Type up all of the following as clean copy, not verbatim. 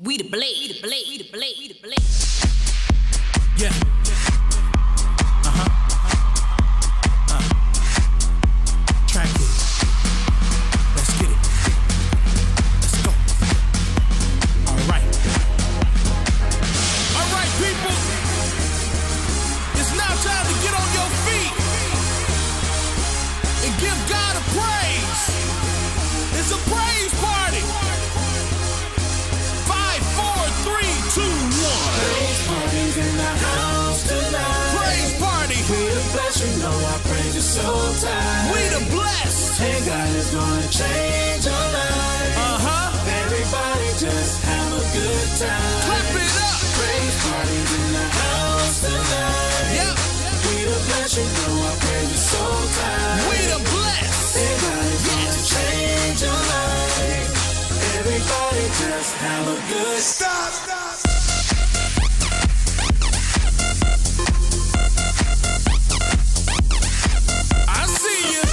We the blade. Yeah. Track it. Let's get it. Let's go. All right, people. It's now time to get on your feet and give God a praise. It's a praise party. 5, 4, 3, 2, 1. Praise party's in the house tonight. Praise party. We the blessed, you know our praise is so tight. We the blessed. And God is gonna change your life. Everybody just have a good time. Clap it up. Praise party's in the house tonight. Yep. We the blessed, you know our praise is so tight. We the blessed. And God is gonna change your life. Everybody just have a good Stop. I see you.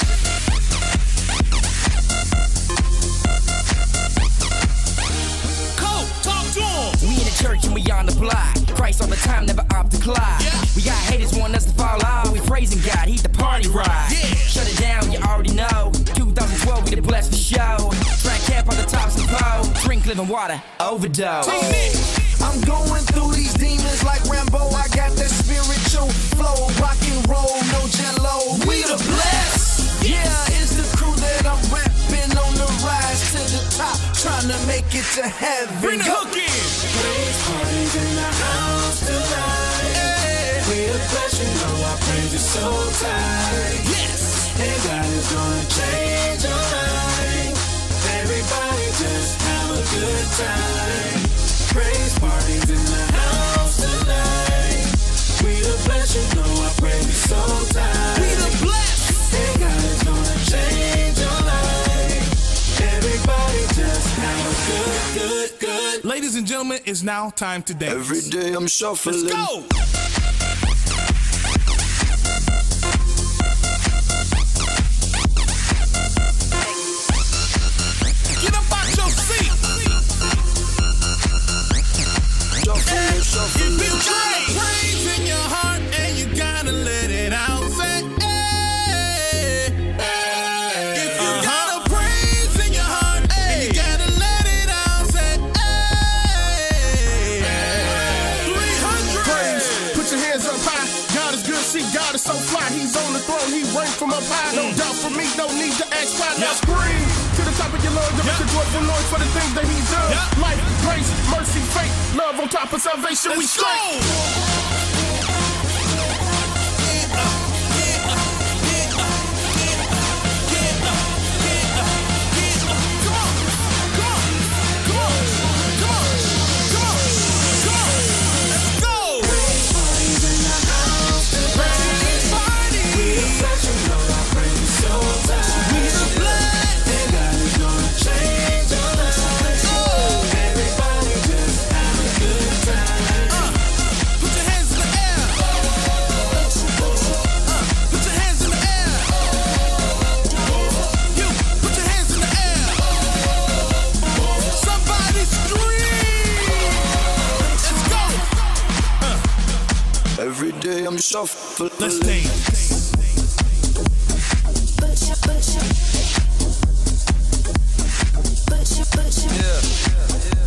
Colt, talk to him. We in the church and we on the block. Christ all the time, never opt to clock. Yeah. We got haters wanting us to fall off. We praising God, he the party ride. Yeah. Shut it down, you already know. 2012, we the blessed for show. Track cap on the tops and pole. Drink living water, overdose. I'm going through these demons like Rambo. I got that spiritual flow, rock and roll, no jello. We the blessed. Yeah, it's the crew that I'm rapping on the rise to the top, trying to make it to heaven. Bring the hook in. praise party's in the house tonight. Hey. We the blessed, you know our praise is so tight. Yes. And God is gonna change your life. Everybody just have a good time. Praise parties in the house tonight. We the blessed, you know our praise is so tight. We the blessed. And God is gonna change your life. Everybody just have a good. Ladies and gentlemen, it's now time to dance. Every day I'm shuffling. Let's go. Get up out your seat. Shuffling. If you got a praise in your heart and you gotta let it out, say, hey. If you got a praise in your heart and you gotta let it out, say, hey. 300. Praise, put your hands up high. God is good, see, God is so fly. He's on the throne, he reigns from up high. No doubt for me, no need to ask why. Now scream to the top of your lungs, make a joyful noise for the things that he's done. Life, grace, mercy, faith, love on top of salvation. We Let's straight. go. Every day I'm shuffling. Let's dance. Yeah.